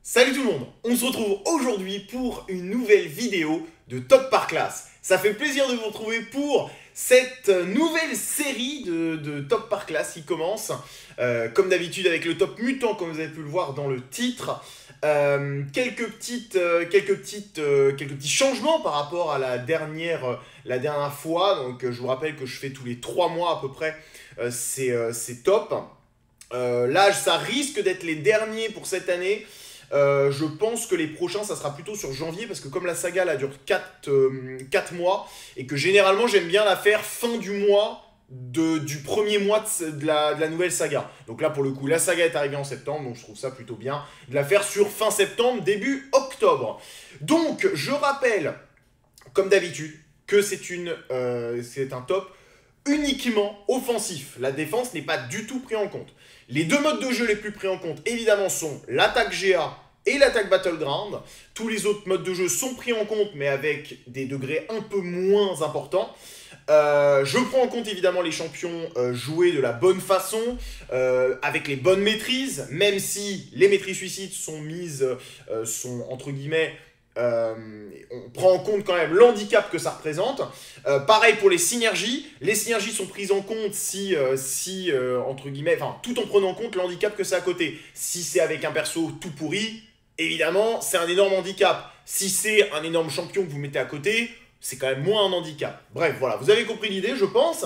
Salut tout le monde, on se retrouve aujourd'hui pour une nouvelle vidéo de Top par classe. Ça fait plaisir de vous retrouver pour cette nouvelle série de Top par classe qui commence. Comme d'habitude avec le Top Mutant, comme vous avez pu le voir dans le titre. Quelques petits changements par rapport à la dernière fois. Donc je vous rappelle que je fais tous les 3 mois à peu près ces tops. Là, ça risque d'être les derniers pour cette année. Je pense que les prochains, ça sera plutôt sur janvier, parce que comme la saga là dure 4 mois, et que généralement j'aime bien la faire fin du mois du premier mois de la nouvelle saga. Donc là pour le coup, la saga est arrivée en septembre, donc je trouve ça plutôt bien de la faire sur fin septembre, début octobre. Donc je rappelle, comme d'habitude, que c'est un top uniquement offensif. La défense n'est pas du tout prise en compte. Les deux modes de jeu les plus pris en compte, évidemment, sont l'attaque GA et l'attaque Battleground. Tous les autres modes de jeu sont pris en compte, mais avec des degrés un peu moins importants. Je prends en compte évidemment les champions joués de la bonne façon, avec les bonnes maîtrises, même si les maîtrises suicides sont entre guillemets... on prend en compte quand même l'handicap que ça représente. Pareil pour les synergies sont prises en compte entre guillemets, enfin tout en prenant en compte l'handicap que c'est à côté. Si c'est avec un perso tout pourri, évidemment c'est un énorme handicap. Si c'est un énorme champion que vous mettez à côté, c'est quand même moins un handicap. Bref, voilà, vous avez compris l'idée, je pense.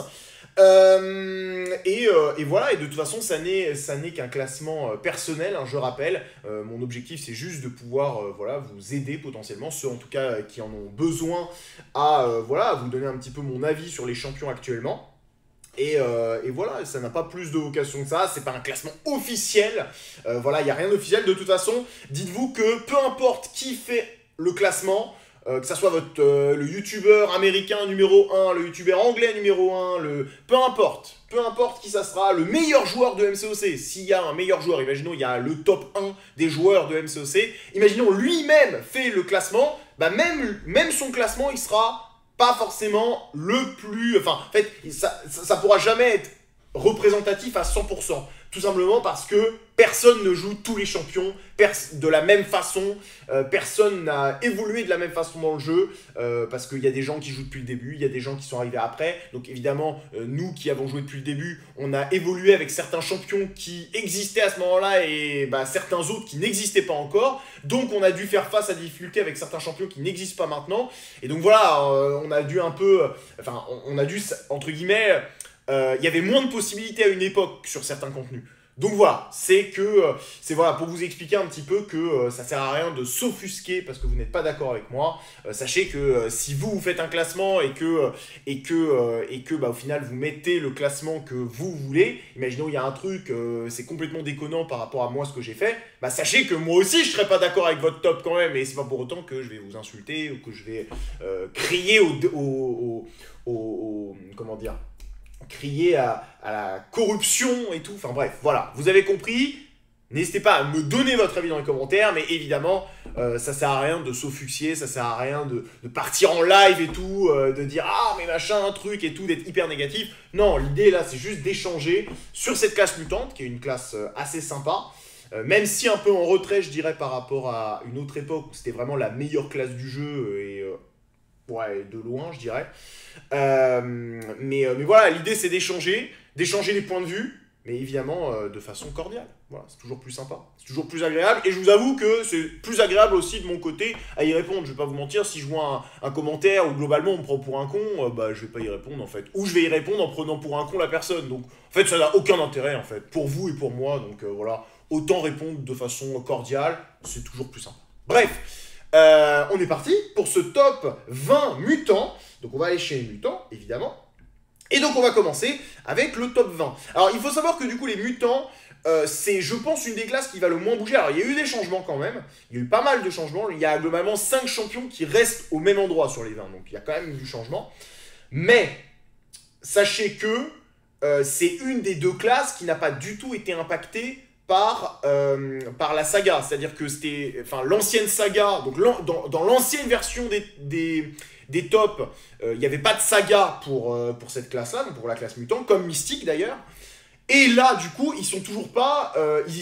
Et voilà, et de toute façon, ça n'est qu'un classement personnel, hein, je rappelle. Mon objectif, c'est juste de pouvoir voilà, vous aider potentiellement, ceux en tout cas qui en ont besoin, à vous donner un petit peu mon avis sur les champions actuellement. Et voilà, ça n'a pas plus de vocation que ça, c'est pas un classement officiel. Voilà, il n'y a rien d'officiel. De toute façon, dites-vous que peu importe qui fait le classement, que ça soit le youtubeur américain numéro 1, le youtubeur anglais numéro 1, peu importe qui ça sera, le meilleur joueur de MCOC, s'il y a un meilleur joueur, imaginons il y a le top 1 des joueurs de MCOC, imaginons lui-même fait le classement, bah même son classement il sera pas forcément le plus... Enfin, en fait, ça pourra jamais être représentatif à 100%. Tout simplement parce que personne ne joue tous les champions de la même façon, personne n'a évolué de la même façon dans le jeu, parce qu'il y a des gens qui jouent depuis le début, il y a des gens qui sont arrivés après, donc évidemment, nous qui avons joué depuis le début, on a évolué avec certains champions qui existaient à ce moment-là, et certains autres qui n'existaient pas encore, donc on a dû faire face à des difficultés avec certains champions qui n'existent pas maintenant, et donc voilà, on a dû un peu, on a dû, entre guillemets... il y avait moins de possibilités à une époque sur certains contenus. Donc voilà, c'est voilà, pour vous expliquer un petit peu que ça sert à rien de s'offusquer parce que vous n'êtes pas d'accord avec moi. Sachez que si vous faites un classement et que au final vous mettez le classement que vous voulez, imaginons il y a un truc, c'est complètement déconnant par rapport à moi ce que j'ai fait, sachez que moi aussi je serais pas d'accord avec votre top quand même, et c'est pas pour autant que je vais vous insulter ou que je vais crier comment dire, crier à la corruption et tout, enfin bref, voilà, vous avez compris, n'hésitez pas à me donner votre avis dans les commentaires, mais évidemment, ça sert à rien de s'offusquer, ça sert à rien de partir en live et tout, de dire « Ah, mais machin, un truc et tout », d'être hyper négatif. Non, l'idée là, c'est juste d'échanger sur cette classe mutante, qui est une classe assez sympa, même si un peu en retrait, je dirais, par rapport à une autre époque où c'était vraiment la meilleure classe du jeu, et ouais, de loin, je dirais. Mais voilà, l'idée c'est d'échanger les points de vue, mais évidemment de façon cordiale. Voilà, c'est toujours plus sympa, c'est toujours plus agréable, et je vous avoue que c'est plus agréable aussi de mon côté à y répondre. Je vais pas vous mentir, si je vois un commentaire où globalement on me prend pour un con, je vais pas y répondre en fait. Ou je vais y répondre en prenant pour un con la personne. Donc en fait ça n'a aucun intérêt en fait, pour vous et pour moi. Donc voilà, autant répondre de façon cordiale, c'est toujours plus sympa. Bref. On est parti pour ce top 20 mutants. Donc on va aller chez les mutants, évidemment. Et donc on va commencer avec le top 20. Alors il faut savoir que du coup les mutants, c'est je pense une des classes qui va le moins bouger. Alors il y a eu des changements quand même. Il y a eu pas mal de changements. Il y a globalement 5 champions qui restent au même endroit sur les 20. Donc il y a quand même du changement. Mais sachez que c'est une des deux classes qui n'a pas du tout été impactée par la saga, c'est-à-dire que c'était l'ancienne saga, donc dans l'ancienne version des tops, il n'y avait pas de saga pour cette classe-là, donc pour la classe mutant, comme Mystique d'ailleurs, Et là, du coup, ils y sont toujours pas.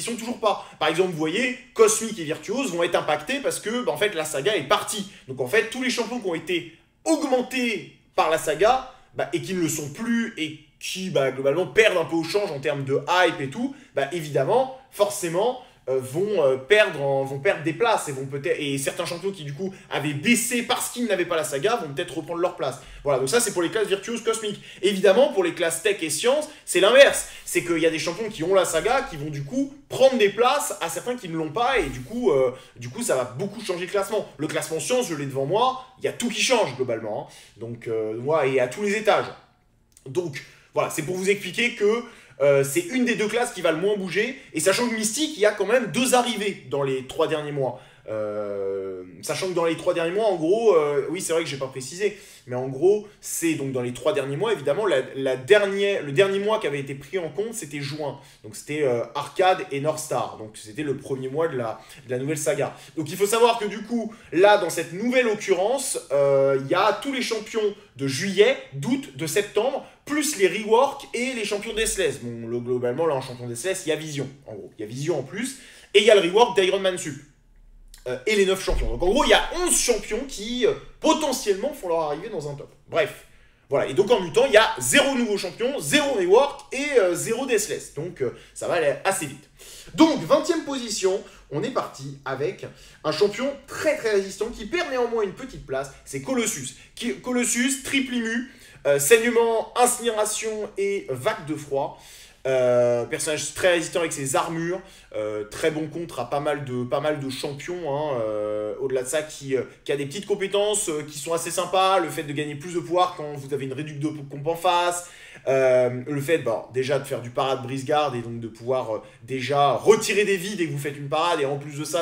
Par exemple, vous voyez, Cosmic et Virtuose vont être impactés parce que, bah, en fait, la saga est partie. Donc, en fait, tous les champions qui ont été augmentés par la saga, bah, et qui ne le sont plus, et qui, bah, globalement, perdent un peu au change en termes de hype et tout, bah, évidemment, forcément, vont perdre des places et certains champions qui du coup avaient baissé parce qu'ils n'avaient pas la saga vont peut-être reprendre leur place. Voilà, donc ça c'est pour les classes Virtuose, Cosmique. Évidemment pour les classes Tech et Science c'est l'inverse, c'est qu'il y a des champions qui ont la saga qui vont du coup prendre des places à certains qui ne l'ont pas et du coup ça va beaucoup changer le classement. Le classement Science je l'ai devant moi, il y a tout qui change globalement, hein. Donc voilà, et à tous les étages. Donc voilà, c'est pour vous expliquer que c'est une des deux classes qui va le moins bouger. Et sachant que Mystique, il y a quand même 2 arrivées dans les 3 derniers mois. Sachant que dans les 3 derniers mois, en gros, oui, c'est vrai que j'ai pas précisé, mais en gros, c'est donc dans les 3 derniers mois, évidemment, le dernier mois qui avait été pris en compte, c'était juin. Donc c'était Arcade et North Star. Donc c'était le premier mois de la nouvelle saga. Donc il faut savoir que du coup, là, dans cette nouvelle occurrence, il y a tous les champions de juillet, d'août, de septembre, plus les reworks et les champions Deathless. Bon, globalement, là, en champion Deathless, il y a Vision, en gros. Il y a Vision en plus. Et il y a le rework d'Iron Man Sup. Et les 9 champions. Donc en gros, il y a 11 champions qui, potentiellement, font leur arrivée dans un top. Bref. Voilà. Et donc en mutant, il y a 0 nouveau champion, 0 rework et 0 Deathless. Donc ça va aller assez vite. Donc, 20e position, on est parti avec un champion très très résistant qui perd néanmoins une petite place. C'est Colossus. Colossus, triple immu. Saignement, incinération et vague de froid. Personnage très résistant avec ses armures, très bon contre à pas mal de champions, hein, au-delà de ça qui a des petites compétences qui sont assez sympas, le fait de gagner plus de pouvoir quand vous avez une réduction de comp en face, le fait déjà de faire du parade brise-garde et donc de pouvoir déjà retirer des vies dès que vous faites une parade et en plus de ça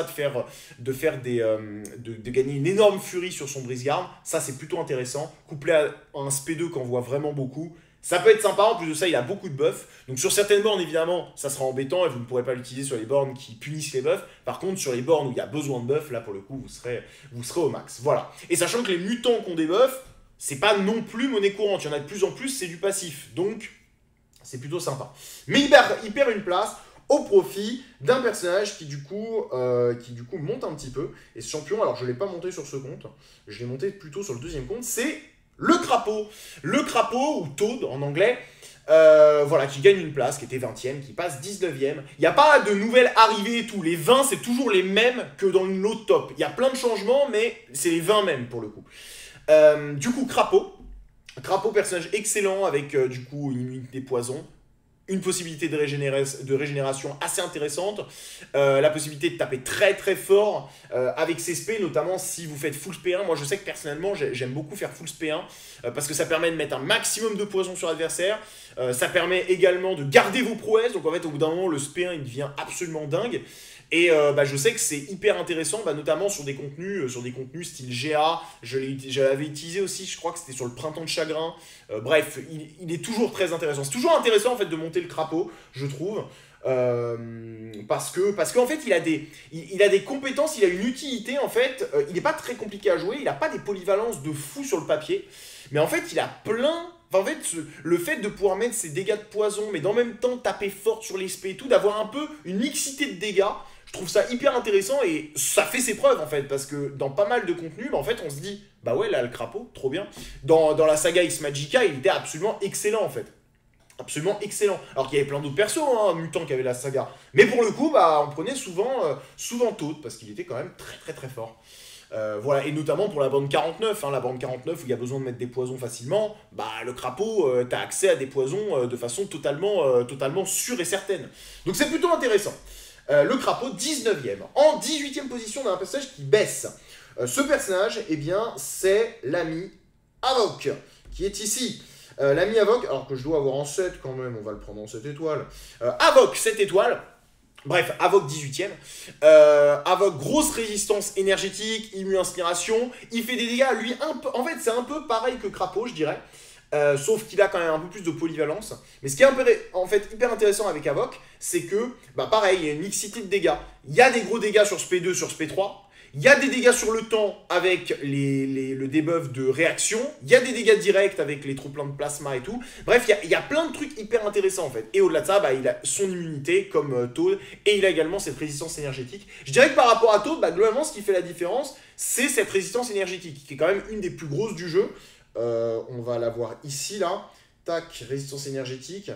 de gagner une énorme furie sur son brise-garde, ça c'est plutôt intéressant, couplé à un SP2 qu'on voit vraiment beaucoup. Ça peut être sympa, en plus de ça, il a beaucoup de buffs. Donc sur certaines bornes, évidemment, ça sera embêtant et vous ne pourrez pas l'utiliser sur les bornes qui punissent les buffs. Par contre, sur les bornes où il y a besoin de buffs, là, pour le coup, vous serez au max. Voilà. Et sachant que les mutants qui ont des buffs, c'est pas non plus monnaie courante. Il y en a de plus en plus, c'est du passif. Donc, c'est plutôt sympa. Mais il perd une place au profit d'un personnage qui du coup monte un petit peu. Et ce champion, alors je ne l'ai pas monté sur ce compte, je l'ai monté plutôt sur le deuxième compte, c'est le crapaud. Le crapaud, ou Toad en anglais, voilà, qui gagne une place, qui était 20e, qui passe 19e. Il n'y a pas de nouvelles arrivées et tout. Les 20, c'est toujours les mêmes que dans l'autre top. Il y a plein de changements, mais c'est les 20 mêmes pour le coup. Du coup, crapaud. Crapaud, personnage excellent avec du coup une immunité poison. Une possibilité de régénération assez intéressante, la possibilité de taper très très fort avec ses SP, notamment si vous faites full SP1. Moi je sais que personnellement j'aime beaucoup faire full SP1 parce que ça permet de mettre un maximum de poison sur l'adversaire, ça permet également de garder vos prouesses, donc en fait au bout d'un moment le SP1 il devient absolument dingue. Et je sais que c'est hyper intéressant, notamment sur des contenus style GA. Je l'avais utilisé aussi, je crois que c'était sur le printemps de chagrin. Bref, il est toujours très intéressant. C'est toujours intéressant en fait de monter le crapaud, je trouve. Parce qu'en fait il a des compétences, il a une utilité en fait. Il n'est pas très compliqué à jouer, il n'a pas des polyvalences de fou sur le papier. Mais en fait il a plein... Enfin, en fait, le fait de pouvoir mettre ses dégâts de poison, mais d'en même temps taper fort sur les spé et tout, d'avoir un peu une mixité de dégâts, je trouve ça hyper intéressant et ça fait ses preuves en fait, parce que dans pas mal de contenus, en fait, on se dit, bah ouais, là, le crapaud, trop bien. Dans la saga X Magica, il était absolument excellent en fait. Absolument excellent. Alors qu'il y avait plein d'autres persos, hein, mutants qui avaient la saga. Mais pour le coup, on prenait souvent Toad, parce qu'il était quand même très très très fort. Voilà, et notamment pour la bande 49, hein, la bande 49 où il y a besoin de mettre des poisons facilement, le crapaud, t'as accès à des poisons de façon totalement sûre et certaine. Donc c'est plutôt intéressant. Le crapaud, 19e. En 18e position, on a un personnage qui baisse. Ce personnage, eh bien, c'est l'ami Havok, qui est ici. L'ami Havok, alors que je dois avoir en 7 quand même, on va le prendre en 7 étoiles. Havok, 7 étoiles. Bref, Havok 18ème. Havok, grosse résistance énergétique, immu-inspiration. Il fait des dégâts, lui, un peu. En fait, c'est un peu pareil que Crapaud, je dirais. Sauf qu'il a quand même un peu plus de polyvalence. Mais ce qui est en fait hyper intéressant avec Havok, c'est que, pareil, il y a une mixité de dégâts. Il y a des gros dégâts sur SP2, sur SP3. Il y a des dégâts sur le temps avec le debuff de réaction. Il y a des dégâts directs avec les trop pleins de plasma et tout. Bref, il y a plein de trucs hyper intéressants en fait. Et au-delà de ça, bah, il a son immunité comme Toad. Et il a également cette résistance énergétique. Je dirais que par rapport à Toad, bah, globalement, ce qui fait la différence, c'est cette résistance énergétique, qui est quand même une des plus grosses du jeu. On va la voir ici, là. Tac, résistance énergétique.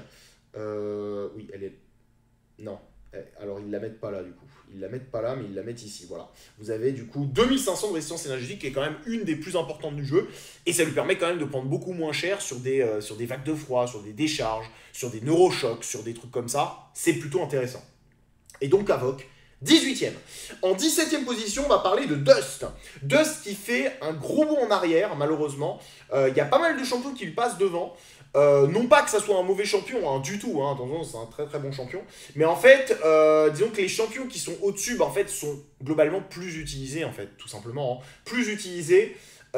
Oui, elle est... Non. Alors, ils ne la mettent pas là, du coup. Ils la mettent pas là, mais ils la mettent ici, voilà. Vous avez, du coup, 2500 de résistance énergétique, qui est quand même une des plus importantes du jeu. Et ça lui permet quand même de prendre beaucoup moins cher sur des vagues de froid, sur des décharges, sur des neurochocs, sur des trucs comme ça. C'est plutôt intéressant. Et donc, Havok, 18ème. En 17ème position, on va parler de Dust. Dust qui fait un gros bond en arrière, malheureusement. Il y a pas mal de champions qui lui passent devant. Non pas que ça soit un mauvais champion, hein, du tout, hein, attention, c'est un très très bon champion. Mais en fait, disons que les champions qui sont au-dessus, bah, en fait, sont globalement plus utilisés, en fait, tout simplement. Hein. Plus utilisés,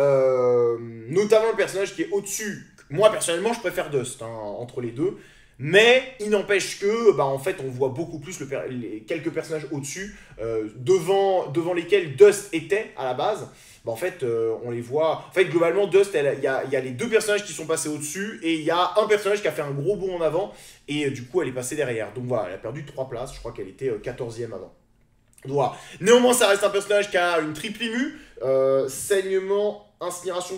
notamment le personnage qui est au-dessus. Moi, personnellement, je préfère Dust, hein, entre les deux. Mais il n'empêche que, bah, en fait, on voit beaucoup plus quelques personnages au-dessus, devant lesquels Dust était à la base. Bah, en fait, on les voit. En fait, globalement, Dust, il y a les deux personnages qui sont passés au-dessus, et il y a un personnage qui a fait un gros bond en avant, et du coup, elle est passée derrière. Donc voilà, elle a perdu 3 places. Je crois qu'elle était 14ème avant. Donc, voilà. Néanmoins, ça reste un personnage qui a une triple immu, saignement, incinération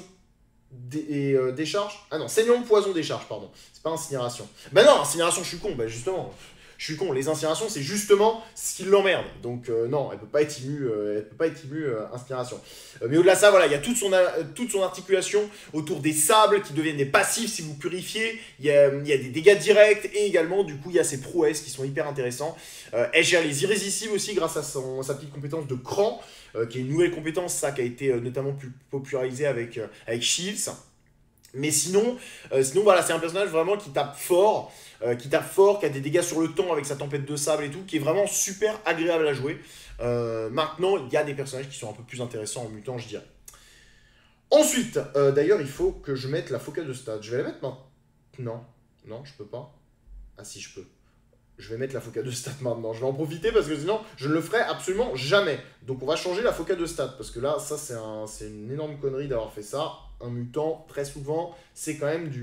et décharge. Ah non, saignement, poison, décharge, pardon. C'est pas incinération. Bah non, incinération, je suis con, bah justement. Je suis con, les incinérations, c'est justement ce qui l'emmerde. Donc non, elle peut pas être immue, inspiration. Mais au-delà de ça, voilà, il y a toute son articulation autour des sables qui deviennent des passifs si vous purifiez. Il y a des dégâts directs et également, du coup, il y a ses prouesses qui sont hyper intéressants. Elle gère les irrésistibles aussi grâce à sa petite compétence de cran, qui est une nouvelle compétence, ça, qui a été notamment plus popularisée avec Shields. Mais sinon, voilà, c'est un personnage vraiment qui tape fort, qui a des dégâts sur le temps avec sa tempête de sable et tout, qui est vraiment super agréable à jouer. Maintenant, il y a des personnages qui sont un peu plus intéressants en mutant, je dirais. Ensuite, d'ailleurs, il faut que je mette la focale de stats. Je vais la mettre maintenant. Non, je peux pas. Ah si, je peux. Je vais mettre la focale de stats maintenant. Je vais en profiter parce que sinon, je ne le ferai absolument jamais. Donc, on va changer la focale de stats. Parce que là, ça, c'est une énorme connerie d'avoir fait ça. Un mutant, très souvent, c'est quand même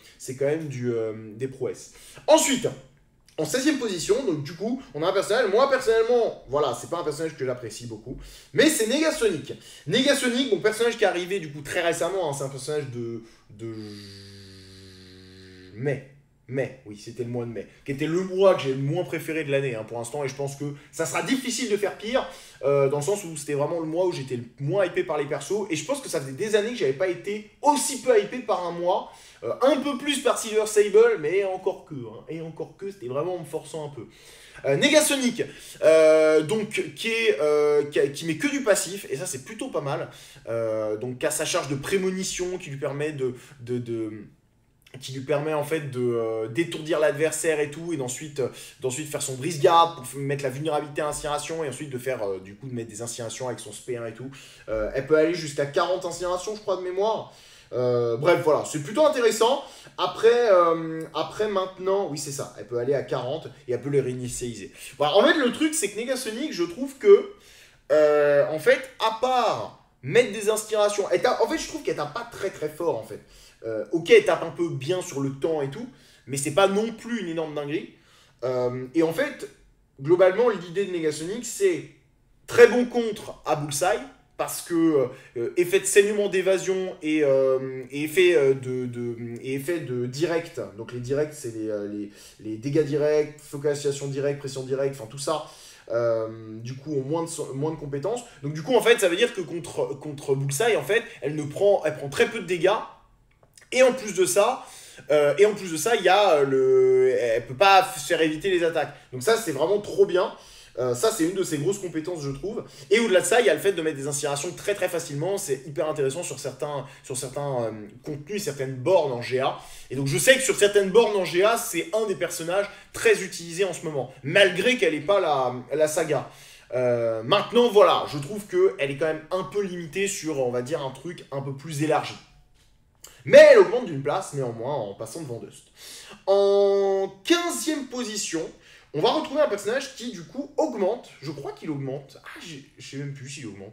des prouesses. Ensuite, en 16ème position, donc du coup, on a un personnage. Moi, personnellement, voilà, c'est pas un personnage que j'apprécie beaucoup. Mais c'est Negasonic. Negasonic, bon, personnage qui est arrivé du coup très récemment. Hein, c'est un personnage de mai, oui, c'était le mois de mai, qui était le mois que j'ai le moins préféré de l'année hein, pour l'instant, et je pense que ça sera difficile de faire pire, dans le sens où c'était vraiment le mois où j'étais le moins hypé par les persos, et je pense que ça faisait des années que j'avais pas été aussi peu hypé par un mois, un peu plus par Silver Sable, mais encore que, c'était vraiment en me forçant un peu. Negasonic, donc qui met que du passif, et ça c'est plutôt pas mal, donc qui a sa charge de prémonition qui lui permet qui lui permet en fait d'étourdir l'adversaire et tout, et d'ensuite faire son brise-garde pour mettre la vulnérabilité à incinération, et ensuite de faire du coup de mettre des incinérations avec son SP1 et tout. Elle peut aller jusqu'à 40 incinérations, je crois, de mémoire. Bref, voilà, c'est plutôt intéressant. Après maintenant, oui c'est ça, elle peut aller à 40 et elle peut les réinitialiser. Voilà, en fait le truc c'est que Negasonic, je trouve que en fait, à part mettre des inspirations, en fait je trouve qu'elle tape pas très très fort en fait. Ok, elle tape un peu bien sur le temps et tout, mais c'est pas non plus une énorme dinguerie. Et en fait, globalement, l'idée de Negasonic, c'est très bon contre à Bullseye, parce que effet de saignement d'évasion et effet de direct, donc les directs, c'est les dégâts directs, focalisation directe, pression directe, enfin tout ça, du coup ont moins de compétences. Donc du coup, en fait, ça veut dire que contre Bullseye, en fait, elle prend très peu de dégâts. Et en plus de ça, il y a elle peut pas faire éviter les attaques. Donc ça, c'est vraiment trop bien. Ça, c'est une de ses grosses compétences, je trouve. Et au-delà de ça, il y a le fait de mettre des incinérations très très facilement. C'est hyper intéressant sur certains contenus, certaines bornes en GA. Et donc je sais que sur certaines bornes en GA, c'est un des personnages très utilisés en ce moment, malgré qu'elle n'ait pas la saga. Maintenant, voilà, je trouve qu'elle est quand même un peu limitée sur, on va dire, un truc un peu plus élargi. Mais elle augmente d'une place, néanmoins, en passant devant Dust. En 15e position, on va retrouver un personnage qui, du coup, augmente. Je crois qu'il augmente. Ah, je sais même plus s'il augmente.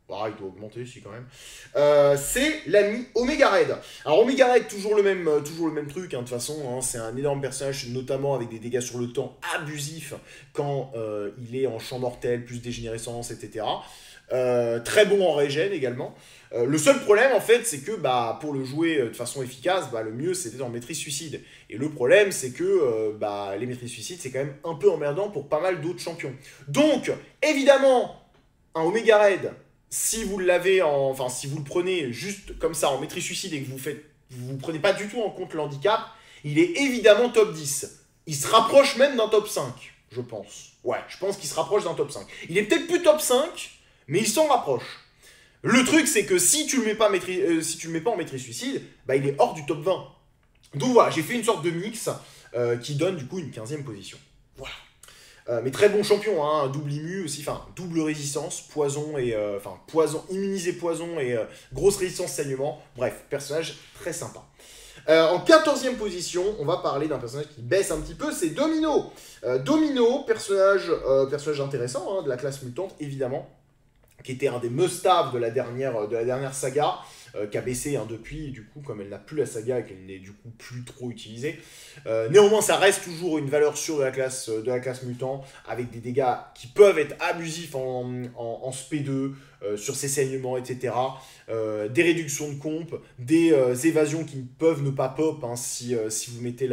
Ah, il doit augmenter aussi quand même. C'est l'ami Omega Red. Alors Omega Red, toujours le même truc, hein, de toute façon, hein, c'est un énorme personnage, notamment avec des dégâts sur le temps abusifs quand il est en champ mortel, plus dégénérescence, etc. Très bon en régène également. Le seul problème en fait c'est que bah, pour le jouer de façon efficace, bah, le mieux c'était en maîtrise suicide. Et le problème c'est que bah, les maîtrises suicides c'est quand même un peu emmerdant pour pas mal d'autres champions. Donc évidemment un Omega Red, si vous l'avez enfin si vous le prenez juste comme ça en maîtrise suicide et que vous prenez pas du tout en compte le handicap, il est évidemment top 10. Il se rapproche même d'un top 5, je pense. Ouais, je pense qu'il se rapproche d'un top 5. Il est peut-être plus top 5, mais il s'en rapproche. Le truc, c'est que si tu le mets pas, si tu le mets pas en maîtrise suicide, bah, il est hors du top 20. Donc voilà, j'ai fait une sorte de mix qui donne du coup une 15e position. Voilà. Mais très bon champion, hein, double immu aussi, enfin double résistance, poison et poison, immunisé poison et grosse résistance saignement. Bref, personnage très sympa. En 14e position, on va parler d'un personnage qui baisse un petit peu, c'est Domino. Domino, personnage intéressant, hein, de la classe mutante, évidemment, qui était un des must-have de la dernière saga, qui a baissé hein, depuis, du coup, comme elle n'a plus la saga et qu'elle n'est du coup plus trop utilisée. Néanmoins, ça reste toujours une valeur sûre de la classe mutant, avec des dégâts qui peuvent être abusifs en SP2, sur ses saignements, etc. Des réductions de comp, des évasions qui peuvent ne pas pop hein, si vous mettez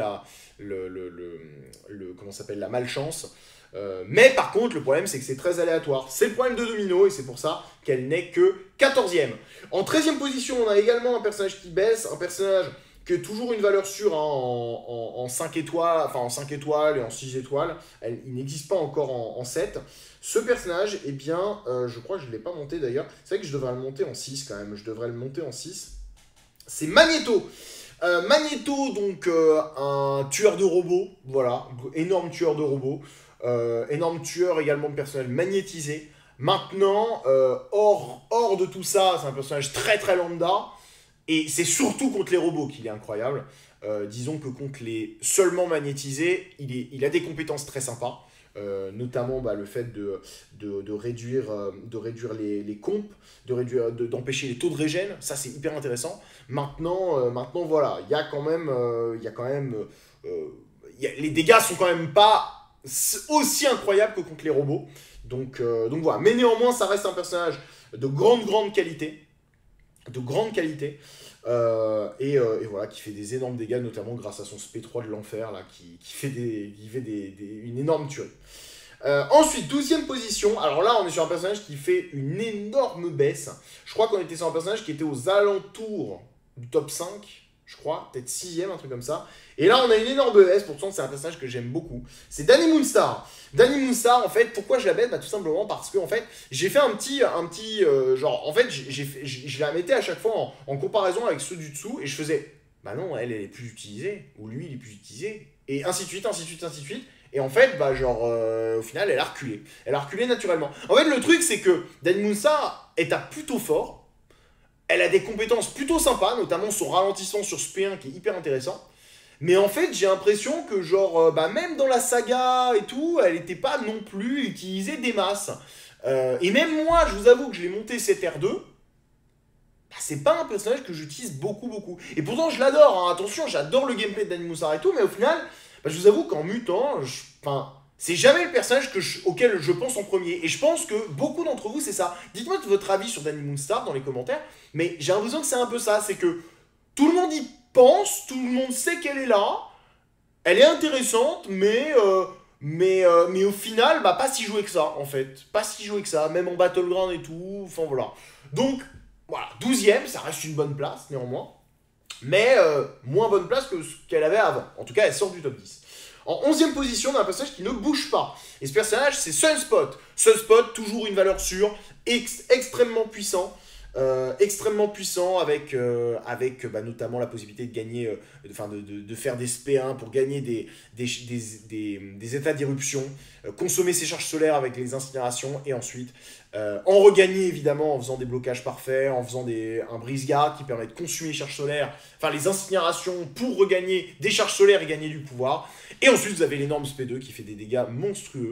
comment s'appelle, la malchance. Mais par contre, le problème, c'est que c'est très aléatoire. C'est le problème de Domino, et c'est pour ça qu'elle n'est que 14e. En 13e position, on a également un personnage qui baisse, un personnage qui est toujours une valeur sûre hein, en 5 étoiles, enfin en 5 étoiles et en 6 étoiles. Il n'existe pas encore en 7. Ce personnage, eh bien, je crois que je ne l'ai pas monté d'ailleurs. C'est vrai que je devrais le monter en 6 quand même. Je devrais le monter en 6. C'est Magneto. Magneto, donc un tueur de robots, voilà, énorme tueur de robots. Énorme tueur également de personnage magnétisé. Maintenant, hors de tout ça, c'est un personnage très très lambda. Et c'est surtout contre les robots qu'il est incroyable. Disons que contre les seulement magnétisés, il a des compétences très sympas. Notamment bah, le fait de réduire les compes, d'empêcher les taux de régène. Ça, c'est hyper intéressant. Maintenant voilà, il y a quand même... les dégâts sont quand même pas aussi incroyable que contre les robots. Donc voilà. Mais néanmoins, ça reste un personnage de grande qualité. De grande qualité. Et voilà, qui fait des énormes dégâts, notamment grâce à son SP3 de l'enfer, là, qui fait une énorme tuerie. Ensuite, 12e position. Alors là, on est sur un personnage qui fait une énorme baisse. Je crois qu'on était sur un personnage qui était aux alentours du top 5. Je crois, peut-être 6e, un truc comme ça. Et là, on a une énorme baisse, pourtant c'est un personnage que j'aime beaucoup. C'est Dani Moonstar. Dani Moonstar, en fait, pourquoi je la baisse? Bah, tout simplement parce que, en fait, j'ai fait un petit genre, en fait, je la mettais à chaque fois en comparaison avec ceux du dessous, et je faisais, bah non, elle est plus utilisée, ou lui, il est plus utilisé, et ainsi de suite, ainsi de suite, ainsi de suite. Et en fait, bah genre, au final, elle a reculé. Elle a reculé naturellement. En fait, le truc, c'est que Dani Moonstar est à plutôt fort. Elle a des compétences plutôt sympas, notamment son ralentissement sur ce P1 qui est hyper intéressant. Mais en fait, j'ai l'impression que genre, bah, même dans la saga et tout, elle n'était pas non plus utilisée des masses. Et même moi, je vous avoue que je l'ai monté cette R2, bah, c'est pas un personnage que j'utilise beaucoup. Et pourtant, je l'adore, hein. Attention, j'adore le gameplay de Dani Moonstar et tout, mais au final, bah, je vous avoue qu'en mutant, c'est jamais le personnage auquel je pense en premier. Et je pense que beaucoup d'entre vous, c'est ça. Dites-moi votre avis sur Dani Moonstar dans les commentaires. Mais j'ai l'impression que c'est un peu ça. C'est que tout le monde y pense, tout le monde sait qu'elle est là. Elle est intéressante, mais au final, bah, pas si jouée que ça, en fait. Pas si jouée que ça, même en Battleground et tout. Enfin, voilà. Donc, voilà. 12e, ça reste une bonne place, néanmoins. Mais moins bonne place que ce qu'elle avait avant. En tout cas, elle sort du top 10. En 11e position, on a un personnage qui ne bouge pas. Et ce personnage, c'est Sunspot. Sunspot, toujours une valeur sûre, extrêmement puissant. Avec bah, notamment la possibilité de gagner, de faire des SP1 pour gagner des états d'éruption, consommer ses charges solaires avec les incinérations et ensuite en regagner évidemment en faisant des blocages parfaits, en faisant un brise-garde qui permet de consumer les charges solaires, enfin les incinérations pour regagner des charges solaires et gagner du pouvoir. Et ensuite vous avez l'énorme SP2 qui fait des dégâts monstrueux.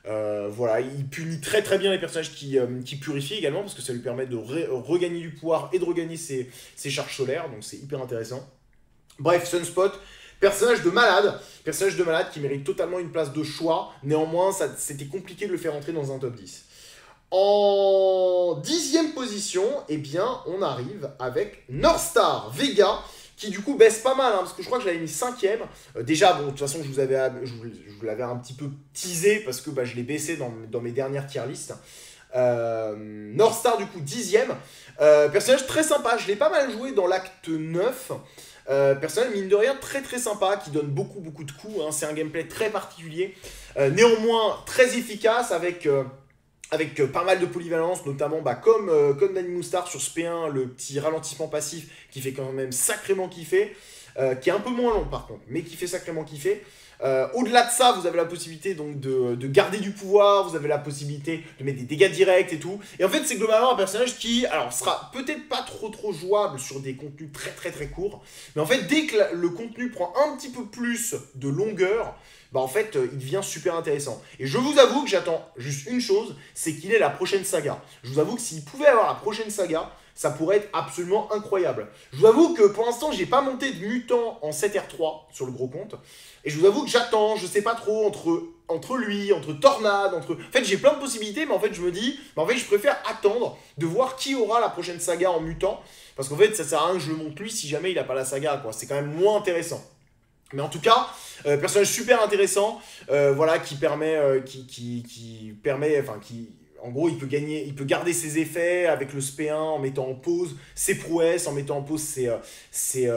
Voilà, il punit très très bien les personnages qui purifient également, parce que ça lui permet de regagner du pouvoir et de regagner ses charges solaires, donc c'est hyper intéressant. Bref, Sunspot, personnage de malade qui mérite totalement une place de choix, néanmoins c'était compliqué de le faire entrer dans un top 10. En 10e position, eh bien, on arrive avec Northstar Vega, qui du coup baisse pas mal, hein, parce que je crois que je l'avais mis 5e. Déjà, bon, de toute façon, je vous l'avais un petit peu teasé, parce que bah, je l'ai baissé dans mes dernières tier list. Northstar, du coup, 10e. Personnage très sympa, je l'ai pas mal joué dans l'acte 9. Personnage, mine de rien, très très sympa, qui donne beaucoup de coups, hein. C'est un gameplay très particulier. Néanmoins, très efficace, avec pas mal de polyvalence, notamment bah, comme Danny Moustar sur SP1, le petit ralentissement passif qui fait quand même sacrément kiffer, qui est un peu moins long par contre, mais qui fait sacrément kiffer. Au-delà de ça, vous avez la possibilité donc de garder du pouvoir, vous avez la possibilité de mettre des dégâts directs et tout. Et en fait, c'est globalement un personnage qui, alors, sera peut-être pas trop jouable sur des contenus très courts, mais en fait, dès que le contenu prend un petit peu plus de longueur, bah en fait, il devient super intéressant. Et je vous avoue que j'attends juste une chose, c'est qu'il ait la prochaine saga. Je vous avoue que s'il pouvait avoir la prochaine saga, ça pourrait être absolument incroyable. Je vous avoue que pour l'instant, j'ai pas monté de mutant en 7R3 sur le gros compte. Et je vous avoue que j'attends, je sais pas trop, entre lui, entre Tornade, En fait, j'ai plein de possibilités, mais en fait, je me dis, en fait, je préfère attendre de voir qui aura la prochaine saga en mutant. Parce qu'en fait, ça sert à rien que je le monte lui si jamais il a pas la saga, quoi. C'est quand même moins intéressant. Mais en tout cas, personnage super intéressant, voilà, qui permet, en gros, il peut garder ses effets avec le SP1 en mettant en pause ses prouesses, en mettant en pause ses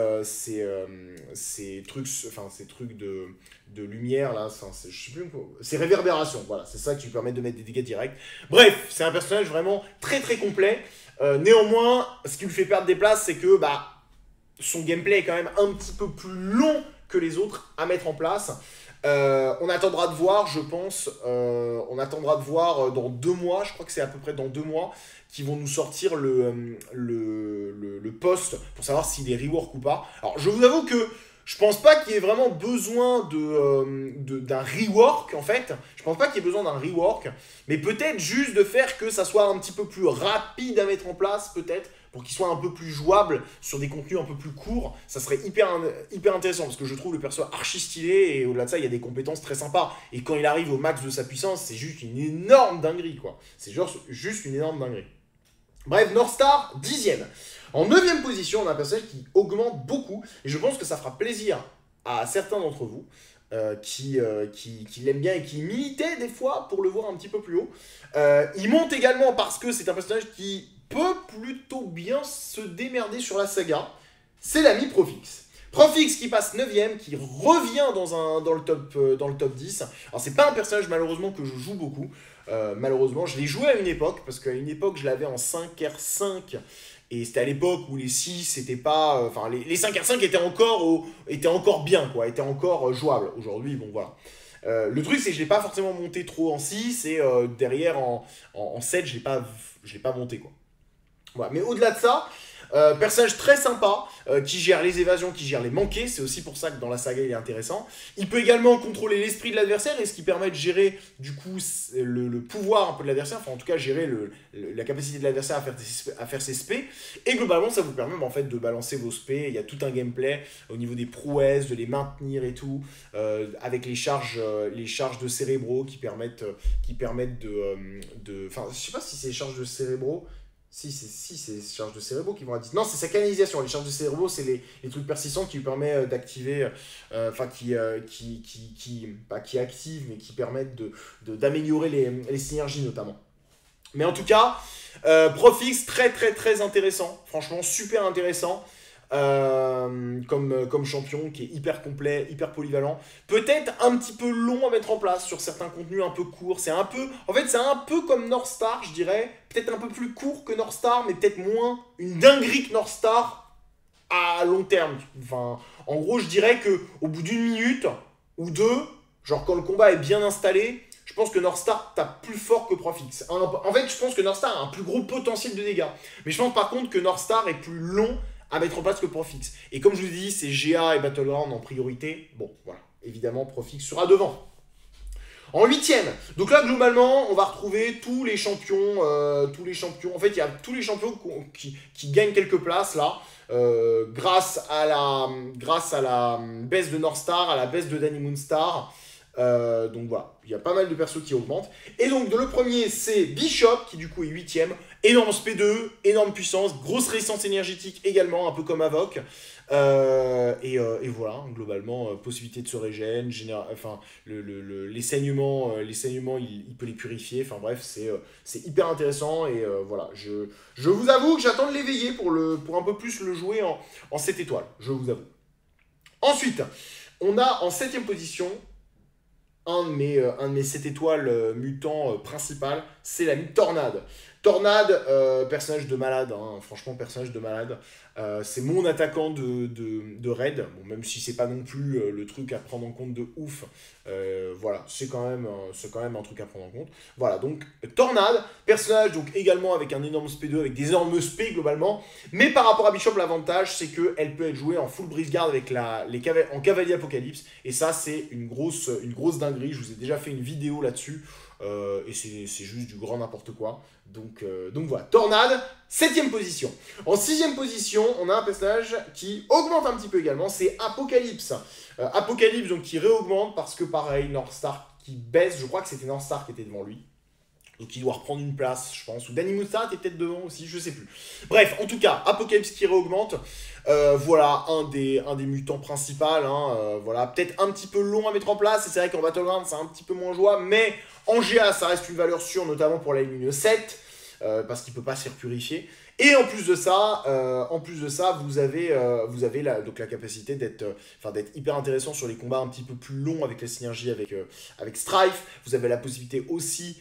trucs de lumière, là, je sais plus, ses réverbérations, voilà, c'est ça qui lui permet de mettre des dégâts directs. Bref, c'est un personnage vraiment très complet. Néanmoins, ce qui lui fait perdre des places, c'est que bah, son gameplay est quand même un petit peu plus long que les autres à mettre en place. On attendra de voir, je pense, dans 2 mois, je crois que c'est à peu près dans 2 mois, qui vont nous sortir le post pour savoir s'il est rework ou pas. Alors, je vous avoue que je pense pas qu'il y ait vraiment besoin d'un rework, en fait. Je pense pas qu'il y ait besoin d'un rework, mais peut-être juste de faire que ça soit un petit peu plus rapide à mettre en place, peut-être, pour qu'il soit un peu plus jouable sur des contenus un peu plus courts. Ça serait hyper intéressant, parce que je trouve le perso archi stylé, et au-delà de ça, il y a des compétences très sympas. Et quand il arrive au max de sa puissance, c'est juste une énorme dinguerie, quoi. C'est juste une énorme dinguerie. Bref, Northstar, 10e. En 9e position, on a un personnage qui augmente beaucoup, et je pense que ça fera plaisir à certains d'entre vous qui l'aiment bien et qui militaient des fois pour le voir un petit peu plus haut. Il monte également parce que c'est un personnage qui peut plutôt bien se démerder sur la saga. C'est l'ami Profix. Profix qui passe 9ème, qui revient dans le top 10. Alors c'est pas un personnage malheureusement que je joue beaucoup. Malheureusement, je l'ai joué à une époque, parce qu'à une époque je l'avais en 5R5. Et c'était à l'époque où les 6 c'était pas... Enfin, les 5R5 étaient encore bien, quoi, étaient encore jouables. Aujourd'hui, bon, voilà. Le truc, c'est que je l'ai pas forcément monté trop en 6, et derrière, en 7, je l'ai pas monté, quoi. Voilà. Mais au-delà de ça, personnage très sympa, qui gère les évasions, qui gère les manqués, c'est aussi pour ça que dans la saga il est intéressant. Il peut également contrôler l'esprit de l'adversaire, et ce qui permet de gérer du coup le pouvoir un peu de l'adversaire, enfin en tout cas gérer la capacité de l'adversaire à faire ses spés, et globalement ça vous permet en fait de balancer vos spés. Il y a tout un gameplay au niveau des prouesses, de les maintenir et tout, avec les charges de cérébraux qui permettent de... Enfin je sais pas si c'est les charges de cérébraux. Si, c'est les charges de cérébraux qui vont à 10. Non, c'est sa canalisation. Les charges de cérébraux, c'est les trucs persistants qui lui permettent d'activer, qui activent, mais qui permettent d'améliorer les synergies notamment. Mais en tout cas, Profix, très intéressant. Franchement, super intéressant. Comme champion, qui est hyper complet, hyper polyvalent, peut-être un petit peu long à mettre en place sur certains contenus un peu courts. C'est un peu comme Northstar, je dirais, peut-être un peu plus court que Northstar, mais peut-être moins une dinguerie que Northstar à long terme. Enfin, en gros, je dirais que au bout d'une minute ou deux, genre quand le combat est bien installé, je pense que Northstar tape plus fort que Profix. En fait, je pense que Northstar a un plus gros potentiel de dégâts, mais je pense par contre que Northstar est plus long à mettre en place que Profix. Et comme je vous ai dit, c'est GA et Battleground en priorité. Bon, voilà. Évidemment, Profix sera devant. En huitième, donc là globalement on va retrouver tous les champions, en fait il y a tous les champions qui gagnent quelques places là, grâce à la baisse de Northstar, à la baisse de Danny Moonstar. Donc voilà, il y a pas mal de persos qui augmentent. Et donc le premier c'est Bishop qui du coup est 8ème. Énorme SP2, énorme puissance, grosse résistance énergétique également, un peu comme Avoc. Et voilà, globalement, possibilité de se régène, enfin, les saignements, il peut les purifier. Enfin bref, c'est hyper intéressant. Et voilà, je vous avoue que j'attends de l'éveiller pour un peu plus le jouer en 7 étoiles, je vous avoue. Ensuite, on a en 7ème position un de mes 7 étoiles mutants principal, c'est l'ami Tornade. Tornade, personnage de malade, hein, franchement personnage de malade. C'est mon attaquant de raid, bon, même si c'est pas non plus le truc à prendre en compte de ouf. Voilà, c'est quand même un truc à prendre en compte. Voilà, donc Tornade, personnage donc également avec un énorme SP2, avec des énormes SP globalement. Mais par rapport à Bishop, l'avantage c'est qu'elle peut être jouée en full brise guard avec en cavalier apocalypse. Et ça c'est une grosse dinguerie, je vous ai déjà fait une vidéo là-dessus. Et c'est juste du grand n'importe quoi. Donc voilà, Tornade, 7ème position. En 6ème position, on a un personnage qui augmente un petit peu également, c'est Apocalypse. Apocalypse donc qui réaugmente parce que pareil, Northstar qui baisse, je crois que c'était Northstar qui était devant lui. Donc il doit reprendre une place, je pense. Ou Danny Moonstar était peut-être devant aussi, je sais plus. Bref, en tout cas, Apocalypse qui réaugmente. Voilà, un des mutants principaux. Hein, voilà, peut-être un petit peu long à mettre en place. Et c'est vrai qu'en Battleground, c'est un petit peu moins jouable. Mais en GA, ça reste une valeur sûre, notamment pour la ligne 7. Parce qu'il ne peut pas se faire purifier. Et en plus de ça, vous avez donc la capacité d'être hyper intéressant sur les combats un petit peu plus longs avec la synergie avec Strife. Vous avez la possibilité aussi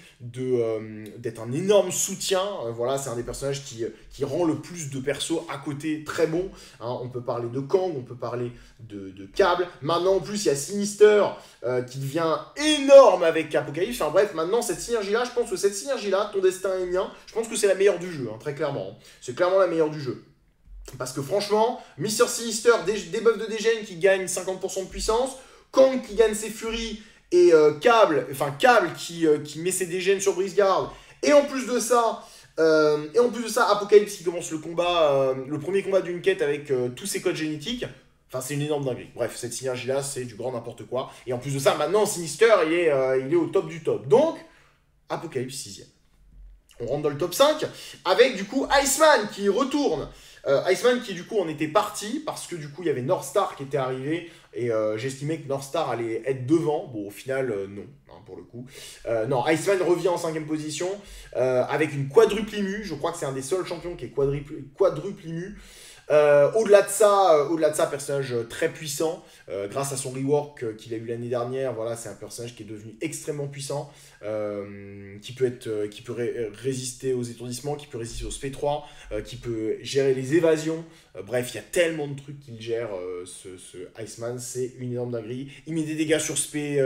d'être un énorme soutien. Voilà, c'est un des personnages qui rend le plus de persos à côté très bon. Hein, on peut parler de Kang, on peut parler de Cable. Maintenant, en plus, il y a Sinister qui devient énorme avec Apocalypse. Enfin bref, maintenant, cette synergie-là, je pense que cette synergie-là, ton destin est mien, je pense que c'est la meilleure du jeu, hein, très clairement. C'est clairement la meilleure du jeu. Parce que franchement, Mr. Sinister, des buffs de dégène qui gagnent 50% de puissance, Kang qui gagne ses furies, et Cable qui met ses dégènes sur Brisegard. Et en plus de ça, Apocalypse qui commence le combat, le premier combat d'une quête avec tous ses codes génétiques. Enfin, c'est une énorme dinguerie. Bref, cette synergie-là, c'est du grand n'importe quoi. Et en plus de ça, maintenant, Sinister, il est au top du top. Donc, Apocalypse 6ème. On rentre dans le top 5 avec du coup Iceman qui retourne. Iceman qui du coup en était parti parce que du coup il y avait Northstar qui était arrivé et j'estimais que Northstar allait être devant. Bon au final non, hein, pour le coup. Non, Iceman revient en 5ème position avec une quadruple immu. Je crois que c'est un des seuls champions qui est quadruple immu. Au-delà de ça, personnage très puissant, grâce à son rework qu'il a eu l'année dernière. Voilà, c'est un personnage qui est devenu extrêmement puissant, qui peut résister aux étourdissements, qui peut résister au SP3, qui peut gérer les évasions. Bref, il y a tellement de trucs qu'il gère, ce Iceman, c'est une énorme dinguerie. Il met des dégâts sur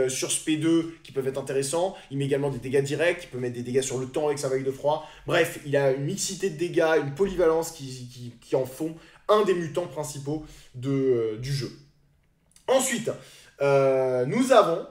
SP2 qui peuvent être intéressants. Il met également des dégâts directs, il peut mettre des dégâts sur le temps avec sa vague de froid. Bref, il a une mixité de dégâts, une polyvalence qui en font un des mutants principaux du jeu. Ensuite, nous avons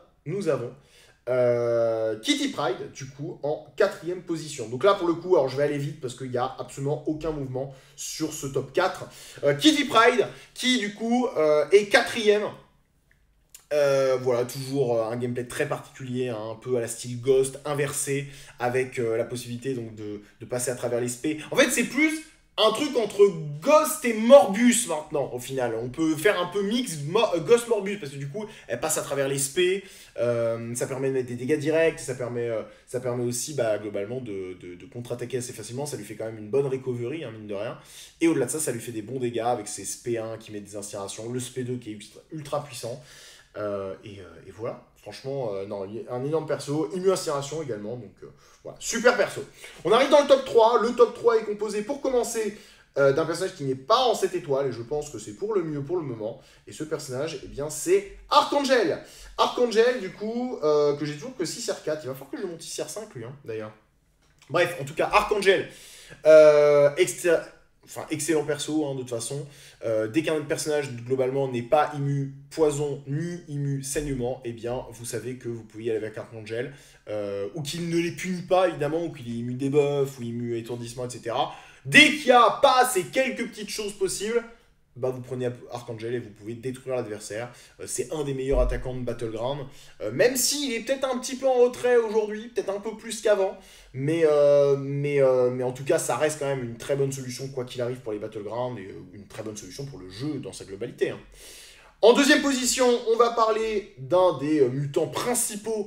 Kitty Pryde, du coup, en 4ème position. Donc là, pour le coup, alors je vais aller vite parce qu'il n'y a absolument aucun mouvement sur ce top 4. Kitty Pryde, qui, du coup, est 4ème. Voilà, toujours un gameplay très particulier, hein, un peu à la style Ghost, inversé, avec la possibilité donc, de passer à travers les spés. En fait, c'est plus un truc entre Ghost et Morbus maintenant, au final. On peut faire un peu mix Ghost-Morbus, parce que du coup, elle passe à travers les spés, ça permet de mettre des dégâts directs, ça permet aussi, globalement, de contre-attaquer assez facilement, ça lui fait quand même une bonne recovery, hein, mine de rien. Et au-delà de ça, ça lui fait des bons dégâts avec ses SP1 qui met des incinérations, le SP2 qui est ultra puissant. Et voilà, franchement, non, il y a un énorme perso, immu-incinération également, donc voilà, super perso. On arrive dans le top 3, le top 3 est composé pour commencer d'un personnage qui n'est pas en 7 étoiles, et je pense que c'est pour le mieux pour le moment, et ce personnage, eh bien, c'est Archangel. Archangel, du coup, que j'ai toujours que 6R4, il va falloir que je monte 6R5 lui, hein, d'ailleurs. Bref, en tout cas, Archangel, enfin, excellent perso, hein, de toute façon. Dès qu'un personnage, globalement, n'est pas immu poison ni immu saignement, eh bien, vous savez que vous pouvez y aller avec un Archangel, ou qu'il ne les punit pas, évidemment, ou qu'il est immu debuff, ou immu étourdissement, etc. Dès qu'il n'y a pas ces quelques petites choses possibles, bah vous prenez Archangel et vous pouvez détruire l'adversaire. C'est un des meilleurs attaquants de Battleground, même s'il est peut-être un petit peu en retrait aujourd'hui, peut-être un peu plus qu'avant, mais en tout cas ça reste quand même une très bonne solution quoi qu'il arrive pour les Battlegrounds, et une très bonne solution pour le jeu dans sa globalité, hein. En deuxième position, on va parler d'un des mutants principaux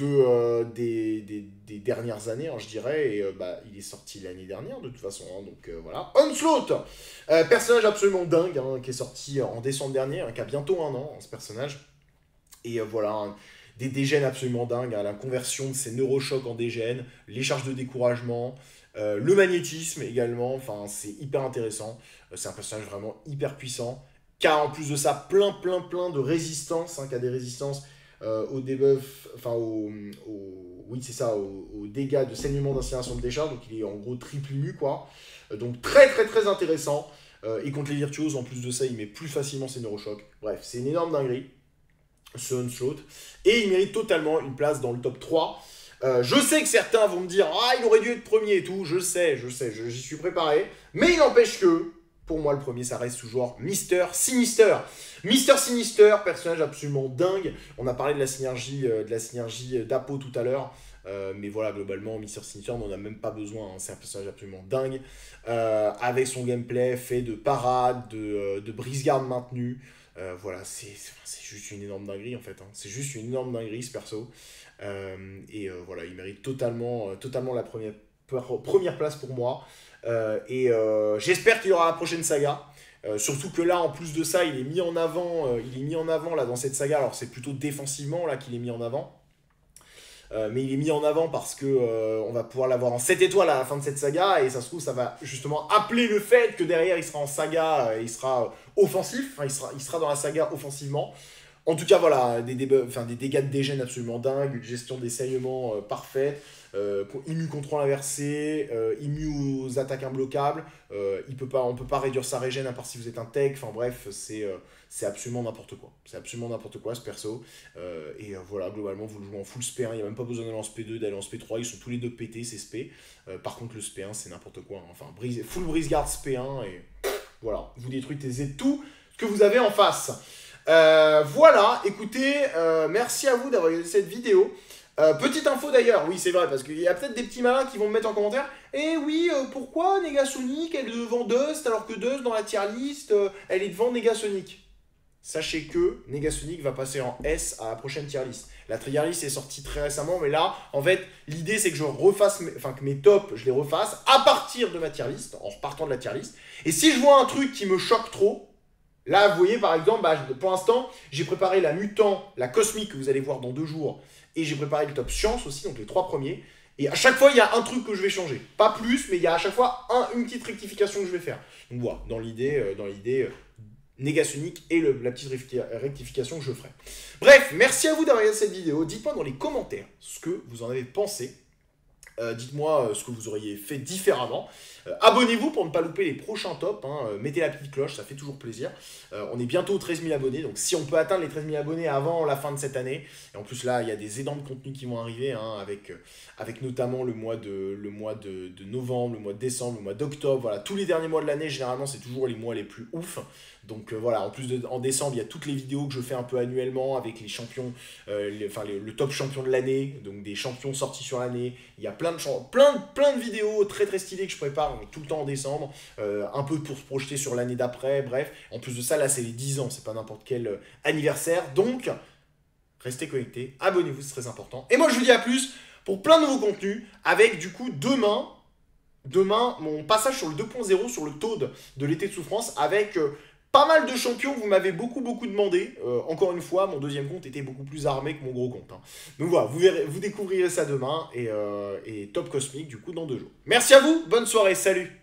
des dernières années, hein, je dirais, et bah, il est sorti l'année dernière de toute façon, hein, donc voilà. Onslaught, personnage absolument dingue, hein, qui est sorti en décembre dernier, hein, qui a bientôt 1 an, ce personnage, et voilà, hein, des dégènes absolument dingues, hein, la conversion de ses neurochocs en dégènes, les charges de découragement, le magnétisme également, enfin c'est hyper intéressant, c'est un personnage vraiment hyper puissant, qui a en plus de ça plein de résistances, hein, qui a des résistances au debuff, enfin oui c'est ça, aux dégâts de saignement, d'incinération, de décharge, donc il est en gros triple immu quoi, donc très intéressant, et contre les virtuoses en plus de ça il met plus facilement ses neurochocs, bref c'est une énorme dinguerie, ce Onslaught, et il mérite totalement une place dans le top 3. Je sais que certains vont me dire « Ah, il aurait dû être premier et tout », je sais, j'y suis préparé, mais il n'empêche que, pour moi, le premier, ça reste toujours Mister Sinister. Mister Sinister, personnage absolument dingue. On a parlé de la synergie d'Apo tout à l'heure. Mais voilà, globalement, Mister Sinister, on n'en a même pas besoin. Hein. C'est un personnage absolument dingue. Avec son gameplay fait de parade, de brise-garde maintenue. Voilà, c'est juste une énorme dinguerie en fait. Hein. C'est juste une énorme dinguerie ce perso. Voilà, il mérite totalement la première place pour moi. J'espère qu'il y aura la prochaine saga. Surtout que là, en plus de ça, il est mis en avant là, dans cette saga. Alors c'est plutôt défensivement là qu'il est mis en avant. Mais il est mis en avant parce que on va pouvoir l'avoir en 7 étoiles à la fin de cette saga. Et ça se trouve, ça va justement appeler le fait que derrière, il sera en saga, il sera offensif. Enfin, il sera dans la saga offensivement. En tout cas, voilà, des dégâts de dégène absolument dingues, une gestion des saignements parfaite, immu contrôle inversé, immu aux attaques imbloquables, on peut pas réduire sa régène à part si vous êtes un tech, enfin bref, c'est absolument n'importe quoi. C'est absolument n'importe quoi ce perso, voilà, globalement vous le jouez en full SP1, il n'y a même pas besoin d'aller en SP2, d'aller en SP3, ils sont tous les deux pétés ces SP, par contre le SP1 c'est n'importe quoi, hein. Enfin full brise-garde SP1, et voilà, vous détruisez tout ce que vous avez en face. Voilà, écoutez, merci à vous d'avoir regardé cette vidéo. Petite info d'ailleurs, oui c'est vrai, parce qu'il y a peut-être des petits malins qui vont me mettre en commentaire. Eh oui, pourquoi Negasonic elle est devant Dust alors que Dust dans la tier list, elle est devant Negasonic? Sachez que Negasonic va passer en S à la prochaine tier list. La tier list est sortie très récemment, mais là, en fait, l'idée c'est que je refasse, que mes tops, je les refasse à partir de ma tier list, en repartant de la tier list. Et si je vois un truc qui me choque trop, là, vous voyez, par exemple, pour l'instant, j'ai préparé la mutant, la cosmique que vous allez voir dans 2 jours. Et j'ai préparé le top science aussi, donc les 3 premiers. Et à chaque fois, il y a un truc que je vais changer. Pas plus, mais il y a à chaque fois une petite rectification que je vais faire. Donc voilà, dans l'idée, Negasonic et la petite rectification que je ferai. Bref, merci à vous d'avoir regardé cette vidéo. Dites-moi dans les commentaires ce que vous en avez pensé. Dites-moi ce que vous auriez fait différemment. Abonnez-vous pour ne pas louper les prochains tops. Hein. Mettez la petite cloche, ça fait toujours plaisir. On est bientôt aux 13 000 abonnés. Donc si on peut atteindre les 13 000 abonnés avant la fin de cette année. Et en plus là, il y a des énormes contenus qui vont arriver. Hein, avec notamment le mois de novembre, le mois de décembre, le mois d'octobre. Voilà, tous les derniers mois de l'année, généralement, c'est toujours les mois les plus ouf. Donc voilà, en plus en décembre, il y a toutes les vidéos que je fais un peu annuellement avec les champions, le top champion de l'année, donc des champions sortis sur l'année. Il y a plein de vidéos très stylées que je prépare tout le temps en décembre, un peu pour se projeter sur l'année d'après, bref. En plus de ça, là, c'est les 10 ans, c'est pas n'importe quel anniversaire. Donc, restez connectés, abonnez-vous, c'est très important. Et moi, je vous dis à plus pour plein de nouveaux contenus, avec du coup, demain, mon passage sur le 2.0, sur le Toad de l'été de souffrance, avec pas mal de champions, vous m'avez beaucoup demandé. Encore une fois, mon deuxième compte était beaucoup plus armé que mon gros compte. Hein. Donc voilà, vous découvrirez ça demain, et top cosmique du coup dans 2 jours. Merci à vous, bonne soirée, salut!